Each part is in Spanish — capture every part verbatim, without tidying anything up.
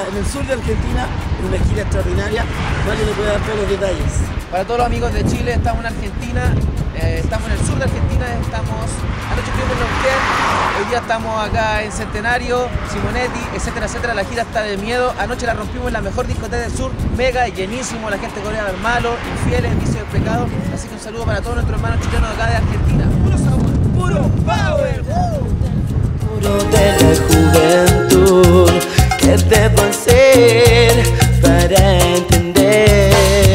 en el sur de Argentina, en una gira extraordinaria. Mario le puede dar todos los detalles. Para todos los amigos de Chile, estamos en Argentina, eh, estamos en el sur de Argentina, estamos anoche estuvimos en Neuquén, hoy día estamos acá en Centenario, Simonetti, etcétera, etcétera. La gira está de miedo. Anoche la rompimos en la mejor discoteca del sur, mega, llenísimo, la gente coreana del malo, infieles, vicio del pecado. Así que un saludo para todos nuestros hermanos chilenos de acá de Argentina. Puro sabor, puro power. Puro de la juventud, ¿qué debo hacer para entender?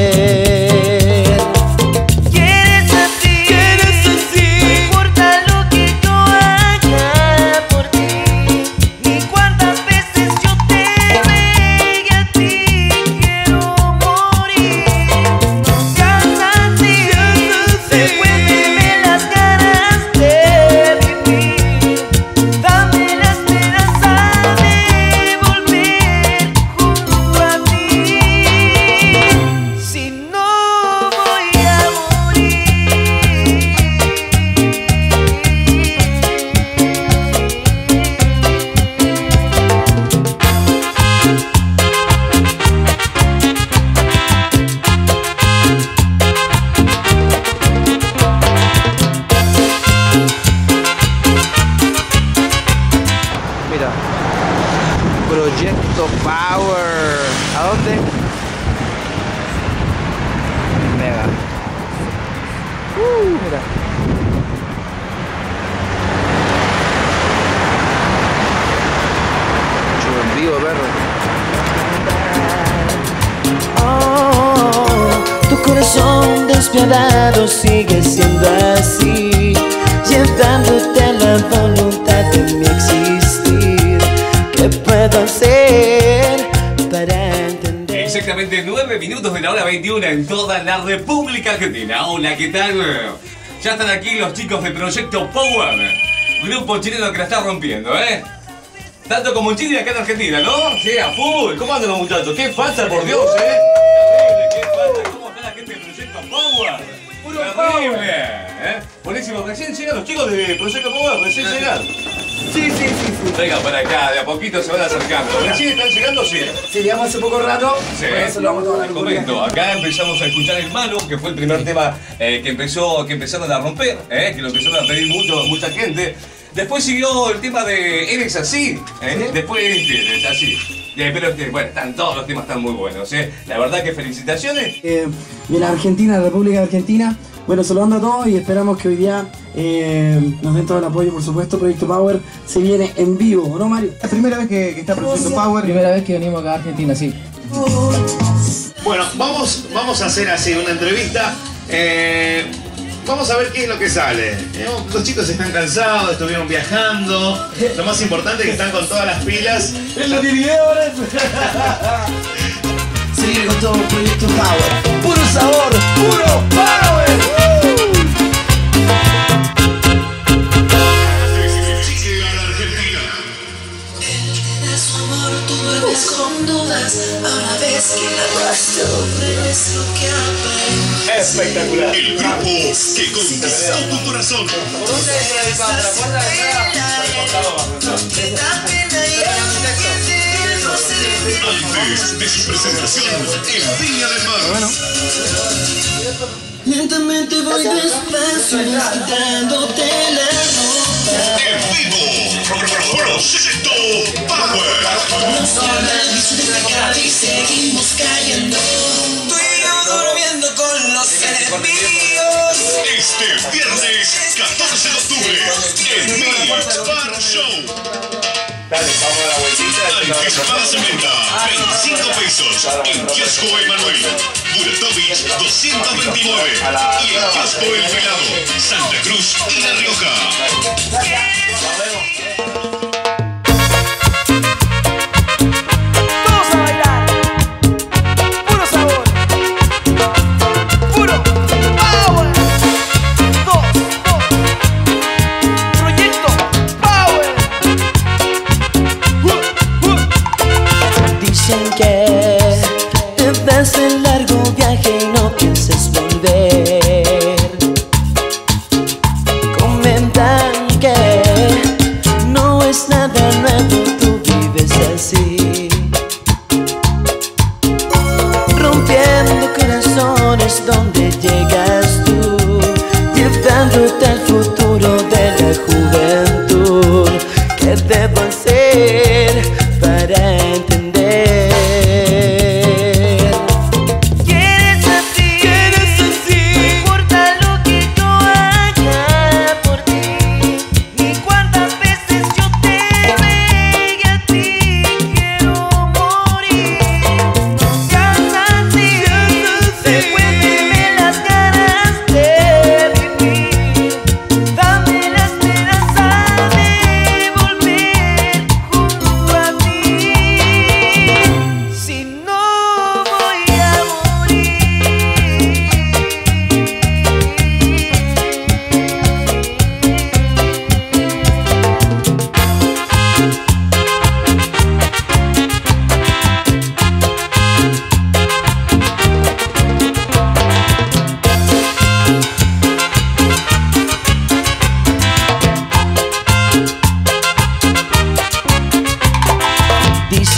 Proyecto Power. ¿A dónde? Mega. Uh, mira. Mucho en vivo, perro. Oh, tu corazón despiadado sigue siendo así, llevándote la voluntad de mi existir. ¿Qué puedo hacer para entender? Exactamente nueve minutos de la hora veintiuna en toda la República Argentina. Hola, ¿qué tal? Ya están aquí los chicos de Proyecto Power, grupo chileno que la está rompiendo, ¿eh? Tanto como en Chile y acá en Argentina, ¿no? Sí, a full. ¿Cómo andan los muchachos? ¡Qué falta, por Dios, eh! ¡Qué falta! ¿Cómo está la gente de Proyecto Power? ¡Puro power! ¿Eh? Buenísimo. Recién llegan los chicos de Proyecto Power, recién llegan. Sí, sí, sí, sí. Venga, para acá, de a poquito se van acercando. ¿Recién están llegando? Sí. Sí, llegamos hace poco rato. Sí, bueno, eso lo vamos a tomar te comento. Acá empezamos a escuchar El Malo, que fue el primer tema eh, que, empezó, que empezaron a romper, eh, que lo empezaron a pedir mucho, mucha gente. Después siguió el tema de Eres Así, ¿eh? ¿Sí? Después Eres Así. Eh, pero este, bueno, están, todos los temas están muy buenos, ¿eh? La verdad que felicitaciones. Eh, de la Argentina, la República de Argentina. Bueno, saludando a todos y esperamos que hoy día eh, nos den todo el apoyo, por supuesto. Proyecto Power se viene en vivo, ¿no, Mario? La primera vez que, que está Proyecto Power. Primera vez que venimos acá a Argentina, sí. Bueno, vamos, vamos a hacer así una entrevista. Eh, vamos a ver qué es lo que sale. Eh, los chicos están cansados, estuvieron viajando. Lo más importante es que están con todas las pilas. ¡Es lo que video ahora! Se viene con todo Proyecto Power. ¡Puro sabor! ¡Puro power! Con dudas, ahora ves que la razón es lo que aparece. Espectacular. El grupo que conquistó tu corazón. Antes de su presentación en Viña del Mar. Bueno. Lentamente voy despacio, quitándote la ropa. En vivo, Proyecto Power. Nos olvidamos de pecar y seguimos cayendo. Tú y yo durmiendo con los enemigos. Este viernes catorce de octubre en Beat Bar Show. Dale, vamos a la vueltita. Anticipada se venta veinticinco pesos en Kiosco Emanuel, Buratovich doscientos veintinueve y en Kiosco El Pelado, Santa Cruz y La Rioja. El largo viaje y no pienses volver. Comentan que no es nada nuevo, tú vives así.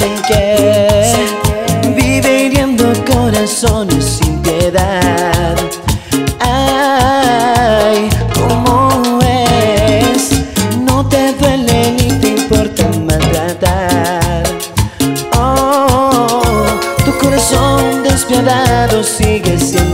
dicen que vive hiriendo corazones sin piedad. Ay, ¿cómo es? No te duele ni te importa maltratar. Oh, tu corazón despiadado sigue siendo